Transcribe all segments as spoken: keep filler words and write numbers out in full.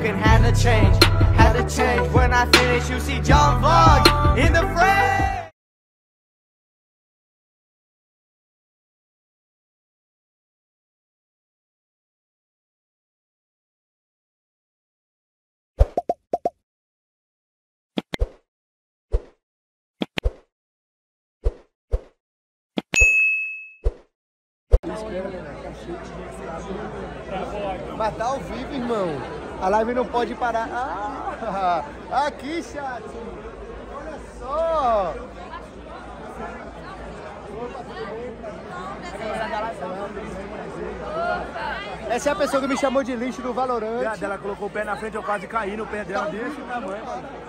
talking, had to change, had to change. When I finish, you see John Vlog in the frame. Mas tá ao vivo, irmão. A live não pode parar. Ah, aqui, chat. Olha só. Essa é a pessoa que me chamou de lixo do Valorant. Ela colocou o pé na frente, eu quase caí no pé dela desse tamanho.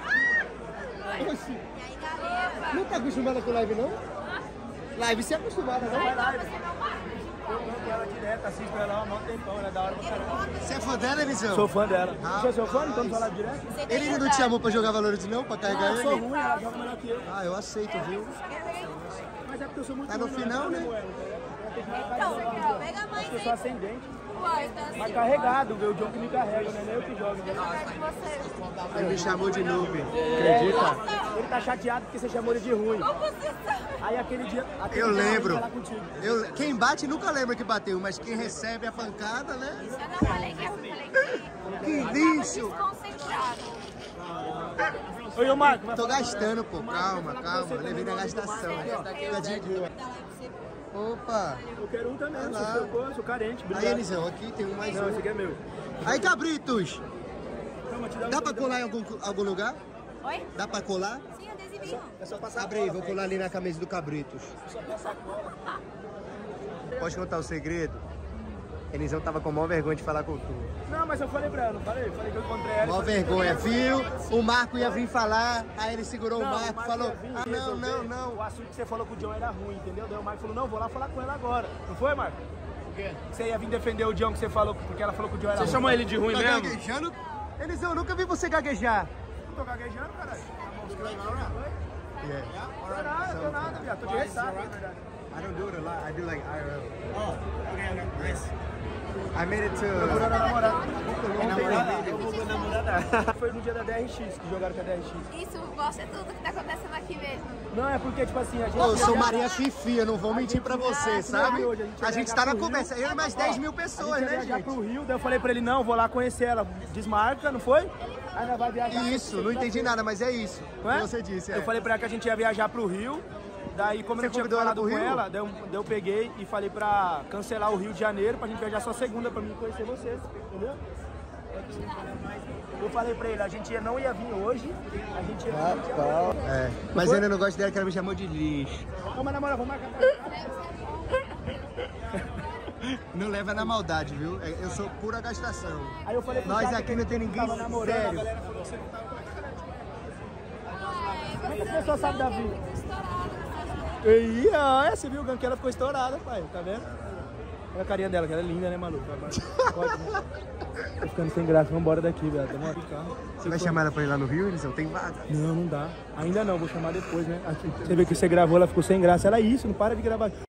Oxi. Não tá acostumada com live, não? Live se é acostumada, não? Vai live. Eu mando ela direto, assisto ela há um tempão, ela é da hora pra caramba. Você é fã dela, Elisão? Sou fã dela. Ah, você é seu fã? Então não fala direto? Ele não te chamou pra jogar Valorant, não? Pra carregar ah, eu ele? sou ruim, ela joga melhor que eu. Ah, eu aceito, viu? Mas é porque eu sou muito ruim. Mas no final, né? Então, pega a mãe. Eu sou ascendente. Mas carregado, o John que me carrega, não é nem eu que jogo. Ele me chamou de noob. Acredita? Ele tá chateado porque você chamou ele de ruim. Aí aquele dia... Aquele eu dia lembro. Eu, quem bate nunca lembra que bateu, mas quem recebe a pancada, né? Eu não falei que eu falei que... Que lixo! Oi, ô Marco. Tô gastando, pô. Calma, calma. Levei na gastação. Opa! Eu quero um também, eu sou, eu sou carente. Obrigado. Aí, Elisão, aqui tem um mais não, um. Esse aqui é meu. Aí, Cabritos! Não, dá pra colar em algum, algum lugar? Oi? Dá pra colar? Sim, adesivinho. É só passar Abre aí, vou colar ali na camisa do Cabritos. Só passar cola. Pode contar o segredo? Elisão tava com maior vergonha de falar com tu. Não, mas eu falei pra ela, não falei? Falei que eu encontrei ela. Maior vergonha, viu? O Marco ia vir falar, aí ele segurou não, o Marco e falou, ah, não, não, não. O assunto que você falou com o John era ruim, entendeu? Daí o Marco falou, não, vou lá falar com ela agora. Não foi, Marco? Por quê? Você ia vir defender o John que você falou, porque ela falou que o John era você ruim. Você chamou ele de ruim tá mesmo? Gaguejando? Elisão, eu nunca vi você gaguejar. Não tô gaguejando, caralho. Yeah. Tô nada, tô nada, viado. Tô de ressaca, na verdade. I don't do it a lot, I do like I R L. Oh, okay, okay, nice. I made it to... Procurando a namorada. Namorada? Eu vou com a namorada. Foi no dia da D R X que jogaram com a D R X. Isso mostra tudo que tá acontecendo aqui mesmo. Não, é porque, tipo assim, a gente... Ô, eu sou Maria Fifi, eu não vou mentir pra você, sabe? Hoje, a gente, a gente tá na conversa, eu e mais dez mil pessoas, né, gente? pro Rio, daí eu falei pra ele, não, vou lá conhecer ela. Desmarca, não foi? Aí nós vai viajar. Isso, não entendi nada, mas é isso. Não é? Que você disse, é. Eu falei pra ela que a gente ia viajar pro Rio. Daí, como você eu não tinha convidou ela falado pro com Rio? ela, daí eu, daí eu peguei e falei pra cancelar o Rio de Janeiro pra gente viajar só segunda pra mim conhecer vocês, entendeu? Eu falei pra ele, a gente ia, não ia vir hoje, a gente ia vir ah, tá. É, mas eu ainda não gosto dela que ela me chamou de lixo. Vamos namorar, vamos marcar. Não leva na maldade, viu? Eu sou pura gastação. Aí eu falei pro Nós cara aqui que não tem ninguém namorando, sério. a galera falou que você não tava com a cara. Como é que as pessoas sabem da vida? E ah, você viu, que ela ficou estourada, pai, tá vendo? Olha a carinha dela, que ela é linda, né, maluco? Pode, né? Tô ficando sem graça, vamos embora daqui, velho. Vamos de carro. Você vai chamar ela pra ir lá no Rio, Elisão? Tem vaga? Não, não dá. Ainda não, vou chamar depois, né? Aqui. Você vê que você gravou, ela ficou sem graça. Ela é isso, não para de gravar.